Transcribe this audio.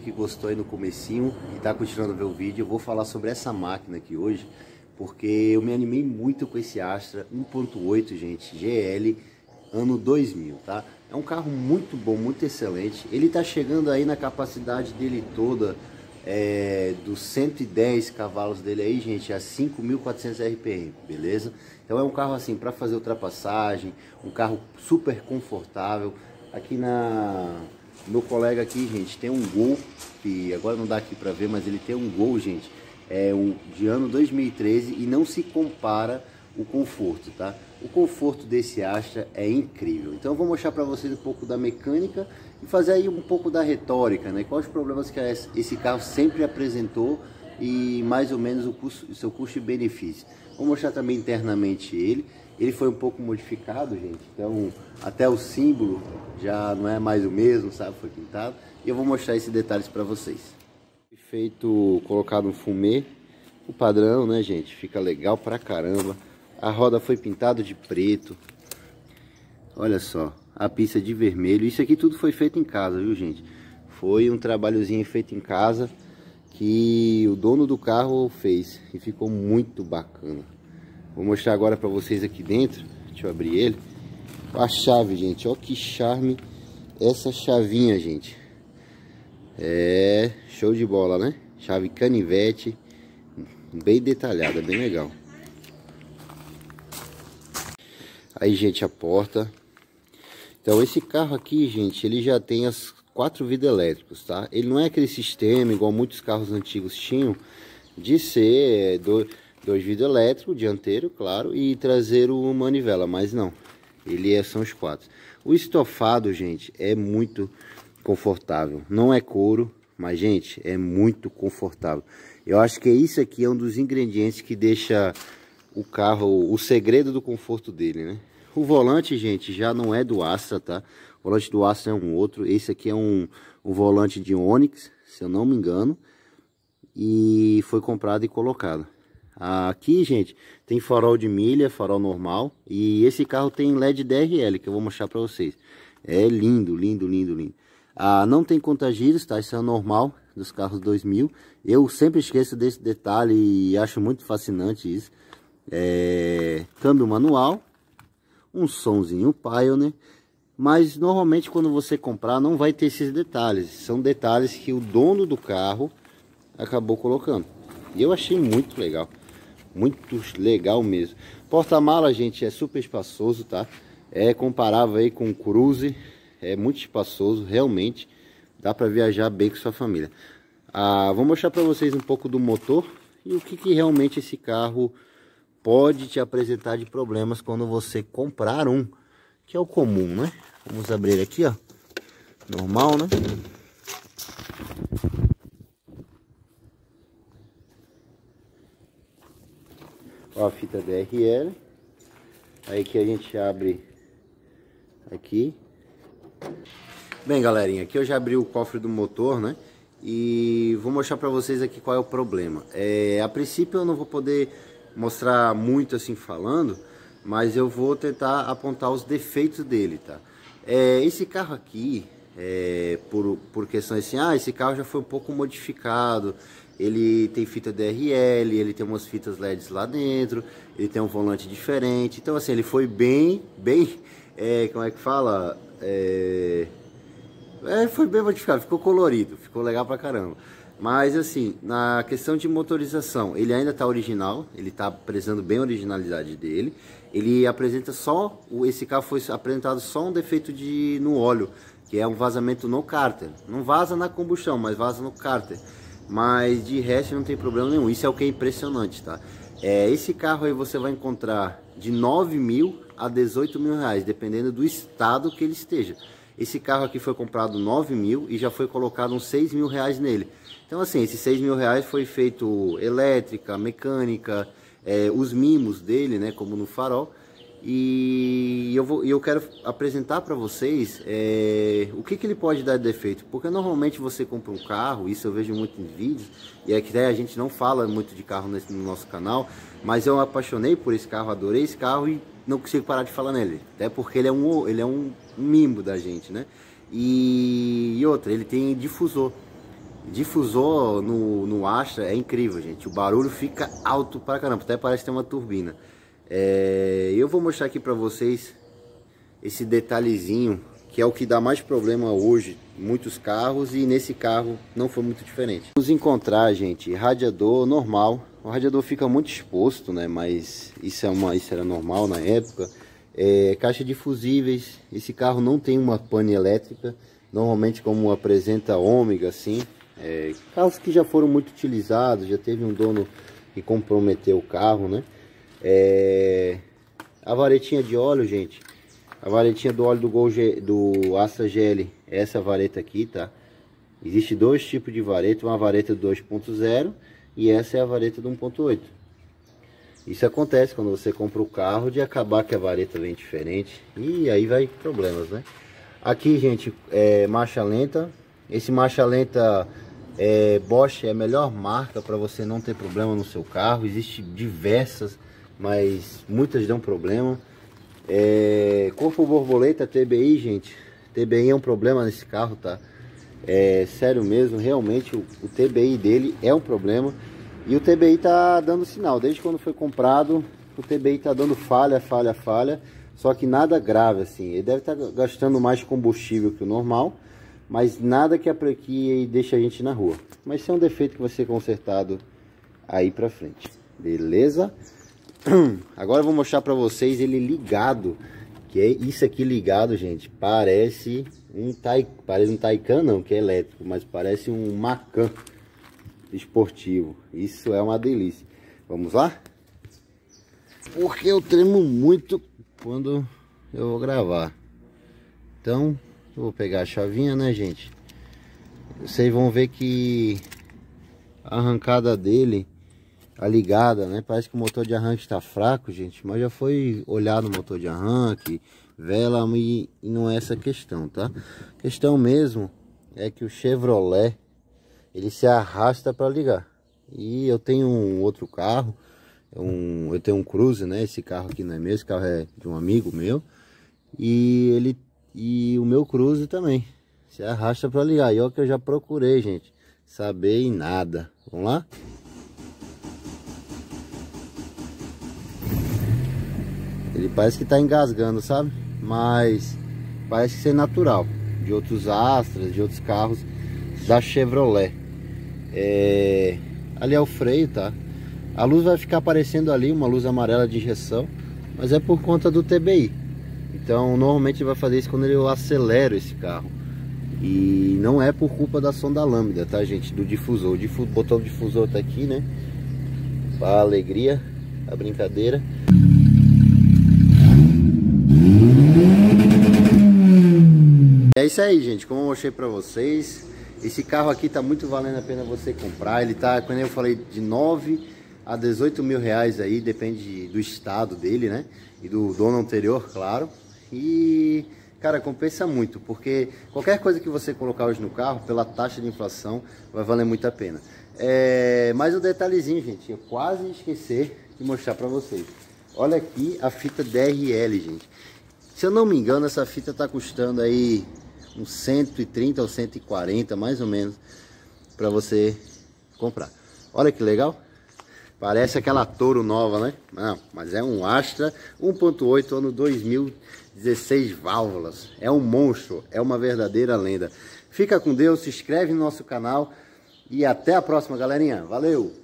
que gostou aí no comecinho e tá continuando a ver o vídeo. Eu vou falar sobre essa máquina aqui hoje, porque eu me animei muito com esse Astra 1.8, gente, GL, ano 2000, tá? É um carro muito bom, muito excelente. Ele tá chegando aí na capacidade dele toda, dos 110 cavalos dele aí, gente, a 5.400 RPM, beleza? Então é um carro assim para fazer ultrapassagem, um carro super confortável. Aqui meu colega aqui, gente, tem um Gol, que agora não dá aqui para ver, mas ele tem um Gol, gente, de ano 2013 e não se compara o conforto, tá? O conforto desse Astra é incrível. Então eu vou mostrar para vocês um pouco da mecânica e fazer aí um pouco da retórica, né? Quais os problemas que esse carro sempre apresentou e mais ou menos o seu custo e benefício. Vou mostrar também internamente ele. Ele foi um pouco modificado, gente. Então até o símbolo já não é mais o mesmo, sabe? Foi pintado. E eu vou mostrar esses detalhes para vocês. Colocado um fumê, o padrão, né, gente? Fica legal pra caramba. A roda foi pintada de preto. Olha só, a pista de vermelho. Isso aqui tudo foi feito em casa, viu, gente? Foi um trabalhozinho feito em casa que o dono do carro fez e ficou muito bacana. Vou mostrar agora para vocês aqui dentro. Deixa eu abrir ele. A chave, gente, olha que charme essa chavinha, gente. É show de bola, né? Chave canivete, bem detalhada, bem legal. Aí, gente, a porta. Então esse carro aqui, gente, ele já tem as 4 vidros elétricos, tá? Ele não é aquele sistema igual muitos carros antigos tinham, de ser dois vidros elétricos, dianteiro, claro, e traseiro manivela, mas não. Ele são os 4. O estofado, gente, é muito confortável. Não é couro, mas, gente, é muito confortável. Eu acho que isso aqui é um dos ingredientes que deixa o carro, o segredo do conforto dele, né? O volante, gente, já não é do Astra, tá? O volante do Astra é um outro. Esse aqui é um volante de Onix, se eu não me engano. E foi comprado e colocado. Aqui, gente, tem farol de milha, farol normal. E esse carro tem LED DRL, que eu vou mostrar pra vocês. É lindo, lindo, lindo, lindo. Não tem conta-giros, tá? Isso é normal dos carros 2000. Eu sempre esqueço desse detalhe e acho muito fascinante isso. Câmbio manual, um sonzinho Pioneer, mas normalmente quando você comprar não vai ter esses detalhes. São detalhes que o dono do carro acabou colocando. E eu achei muito legal mesmo. Porta-mala, gente, é super espaçoso, tá? É comparável aí com o Cruze, é muito espaçoso, realmente. Dá para viajar bem com sua família. Vou mostrar para vocês um pouco do motor e o que realmente esse carro pode te apresentar de problemas quando você comprar um, que é o comum, né? Vamos abrir aqui, ó. Normal, né? Ó, a fita DRL. Aí que a gente abre aqui. Bem, galerinha, aqui eu já abri o cofre do motor, né? E vou mostrar pra vocês aqui qual é o problema. A princípio eu não vou poder mostrar muito assim falando, mas eu vou tentar apontar os defeitos dele, tá? Esse carro aqui, por questões assim, esse carro já foi um pouco modificado. Ele tem fita DRL, ele tem umas fitas LEDs lá dentro, ele tem um volante diferente. Então assim, ele foi bem, como é que fala? Foi bem modificado, ficou colorido, ficou legal pra caramba. Mas assim, na questão de motorização, ele ainda está original, ele está prezando bem a originalidade dele. Ele apresenta esse carro foi apresentado só um defeito no óleo, que é um vazamento no cárter. Não vaza na combustão, mas vaza no cárter. Mas de resto não tem problema nenhum, isso é o que é impressionante, tá? Esse carro aí você vai encontrar de 9 mil a 18 mil reais, dependendo do estado que ele esteja. Esse carro aqui foi comprado 9 mil e já foi colocado uns 6 mil reais nele. Então assim, esses 6 mil reais foi feito elétrica, mecânica, os mimos dele, né, como no farol. E eu quero apresentar para vocês o que ele pode dar de defeito. Porque normalmente você compra um carro, isso eu vejo muito em vídeos, e aqui a gente não fala muito de carro no nosso canal, mas eu apaixonei por esse carro, adorei esse carro e não consigo parar de falar nele. Até porque ele é um mimo da gente, né? E outra, ele tem difusor. Difusor no Astra é incrível, gente. O barulho fica alto pra caramba, até parece ter uma turbina. Eu vou mostrar aqui pra vocês esse detalhezinho, que é o que dá mais problema hoje em muitos carros, e nesse carro não foi muito diferente. Vamos encontrar, gente, radiador normal. O radiador fica muito exposto, né? Mas isso era normal na época. Caixa de fusíveis. Esse carro não tem uma pane elétrica, normalmente como apresenta Ômega, assim. Carros que já foram muito utilizados, já teve um dono que comprometeu o carro, né? A varetinha de óleo, gente, a varetinha do óleo do Astra GL, essa vareta aqui, tá? Existe dois tipos de vareta, uma vareta do 2.0 e essa é a vareta do 1.8. Isso acontece quando você compra o carro, de acabar que a vareta vem diferente e aí vai problemas, né? Aqui, gente, marcha lenta. Esse marcha lenta Bosch é a melhor marca para você não ter problema no seu carro. Existem diversas, mas muitas dão problema. Corpo borboleta TBI, gente, TBI é um problema nesse carro, tá? Sério mesmo, realmente o TBI dele é um problema. E o TBI tá dando sinal, desde quando foi comprado, o TBI tá dando falha. Só que nada grave assim, ele deve estar gastando mais combustível que o normal, mas nada que deixa a gente na rua. Mas isso é um defeito que vai ser consertado aí pra frente, beleza? Agora eu vou mostrar pra vocês ele ligado, que é isso aqui ligado, gente, parece um Taycan não, que é elétrico, mas parece um Macan esportivo. Isso é uma delícia. Vamos lá? Porque eu tremo muito quando eu vou gravar. Então, eu vou pegar a chavinha, né, gente? Vocês vão ver que a arrancada dele, a ligada, né? Parece que o motor de arranque está fraco, gente. Mas já foi olhar no motor de arranque, vela, e não é essa questão, tá? A questão mesmo é que o Chevrolet, ele se arrasta para ligar. E eu tenho um outro carro, eu tenho um Cruze, né? Esse carro aqui não é meu, esse carro é de um amigo meu. E o meu Cruze também se arrasta para ligar. E olha que eu já procurei, gente, saber e nada. Vamos lá? Ele parece que tá engasgando, sabe? Mas parece ser natural, de outros Astras, de outros carros da Chevrolet. Ali é o freio, tá? A luz vai ficar aparecendo ali, uma luz amarela de injeção, mas é por conta do TBI. Então normalmente ele vai fazer isso quando eu acelero esse carro. E não é por culpa da sonda lambda, tá, gente? Do difusor. O botão do difusor tá aqui, né? Para alegria, a brincadeira. É isso aí, gente, como eu mostrei pra vocês, esse carro aqui tá muito valendo a pena você comprar. Ele tá, como eu falei, de 9 a 18 mil reais aí, depende do estado dele, né? E do dono anterior, claro. E, cara, compensa muito, porque qualquer coisa que você colocar hoje no carro, pela taxa de inflação, vai valer muito a pena. Mais um detalhezinho, gente, eu quase esqueci de mostrar pra vocês. Olha aqui a fita DRL, gente. Se eu não me engano, essa fita tá custando aí uns 130 ou 140, mais ou menos, para você comprar. Olha que legal. Parece aquela Toro nova, né? Não, mas é um Astra 1.8 ano 2016 válvulas. É um monstro, é uma verdadeira lenda. Fica com Deus, se inscreve no nosso canal e até a próxima, galerinha. Valeu!